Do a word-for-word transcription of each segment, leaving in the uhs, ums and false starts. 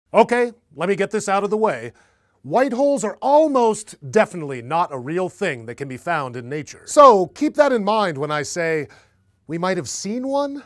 Okay, let me get this out of the way. White holes are almost definitely not a real thing that can be found in nature. So keep that in mind when I say, we might have seen one?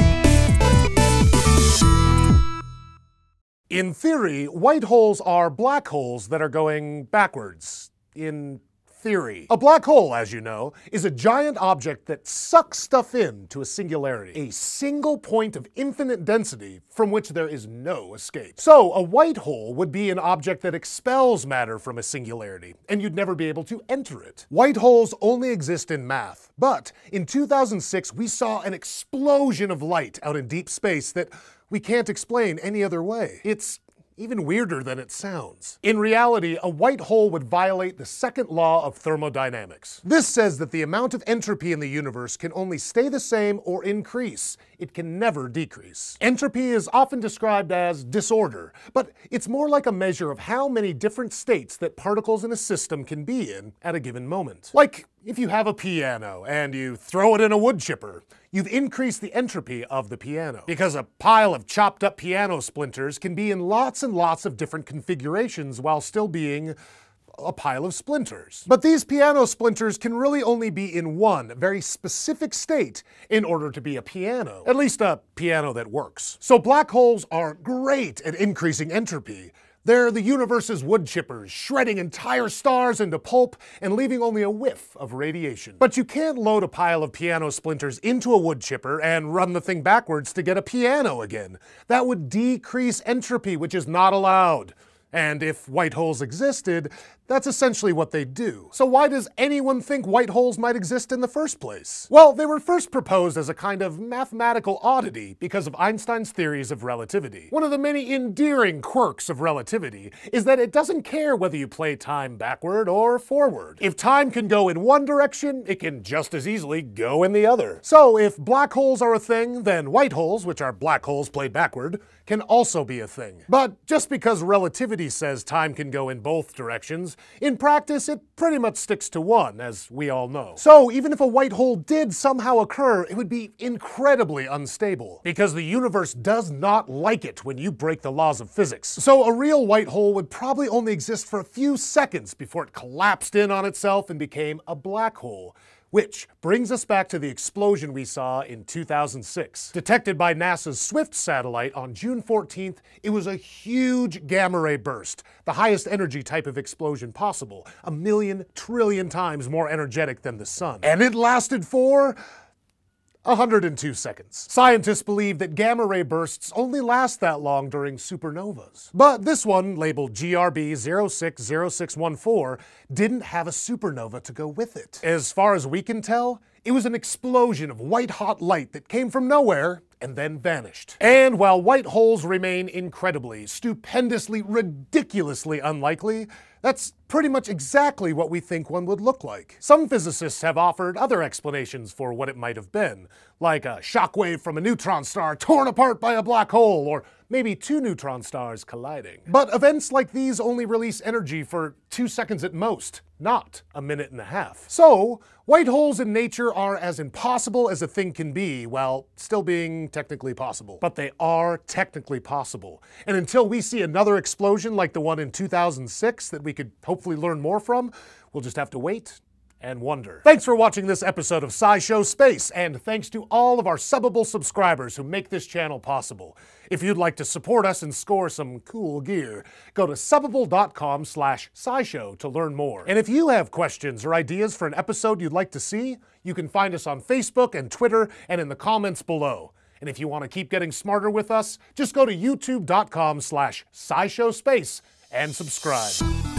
In theory, white holes are black holes that are going backwards. In theory. A black hole, as you know, is a giant object that sucks stuff in to a singularity. A single point of infinite density from which there is no escape. So, a white hole would be an object that expels matter from a singularity, and you'd never be able to enter it. White holes only exist in math, but in two thousand six we saw an explosion of light out in deep space that we can't explain any other way. It's even weirder than it sounds. In reality, a white hole would violate the second law of thermodynamics. This says that the amount of entropy in the universe can only stay the same or increase. It can never decrease. Entropy is often described as disorder, but it's more like a measure of how many different states that particles in a system can be in at a given moment. Like, if you have a piano and you throw it in a wood chipper, you've increased the entropy of the piano. Because a pile of chopped up piano splinters can be in lots and lots of different configurations while still being a pile of splinters. But these piano splinters can really only be in one very specific state in order to be a piano. At least a piano that works. So black holes are great at increasing entropy. They're the universe's wood chippers, shredding entire stars into pulp and leaving only a whiff of radiation. But you can't load a pile of piano splinters into a wood chipper and run the thing backwards to get a piano again. That would decrease entropy, which is not allowed. And if white holes existed, that's essentially what they do. So why does anyone think white holes might exist in the first place? Well, they were first proposed as a kind of mathematical oddity because of Einstein's theories of relativity. One of the many endearing quirks of relativity is that it doesn't care whether you play time backward or forward. If time can go in one direction, it can just as easily go in the other. So if black holes are a thing, then white holes, which are black holes played backward, can also be a thing. But just because relativity says time can go in both directions, in practice it pretty much sticks to one, as we all know. So even if a white hole did somehow occur, it would be incredibly unstable, because the universe does not like it when you break the laws of physics. So a real white hole would probably only exist for a few seconds before it collapsed in on itself and became a black hole. Which brings us back to the explosion we saw in two thousand six. Detected by NASA's SWIFT satellite on June fourteenth, it was a huge gamma ray burst, the highest energy type of explosion possible, a million trillion times more energetic than the sun. And it lasted for one hundred two seconds. Scientists believe that gamma ray bursts only last that long during supernovas. But this one, labeled G R B zero six zero six one four, didn't have a supernova to go with it. As far as we can tell, it was an explosion of white-hot light that came from nowhere and then vanished. And while white holes remain incredibly, stupendously, ridiculously unlikely, that's pretty much exactly what we think one would look like. Some physicists have offered other explanations for what it might have been, like a shockwave from a neutron star torn apart by a black hole, or maybe two neutron stars colliding. But events like these only release energy for two seconds at most, not a minute and a half. So, white holes in nature are as impossible as a thing can be, while still being technically possible. But they are technically possible. And until we see another explosion like the one in two thousand six that we could hopefully learn more from, we'll just have to wait and wonder. Thanks for watching this episode of SciShow Space, and thanks to all of our subbable subscribers who make this channel possible. If you'd like to support us and score some cool gear, go to subbable dot com slash scishow to learn more. And if you have questions or ideas for an episode you'd like to see, you can find us on Facebook and Twitter and in the comments below. And if you want to keep getting smarter with us, just go to youtube dot com slash scishow space and subscribe.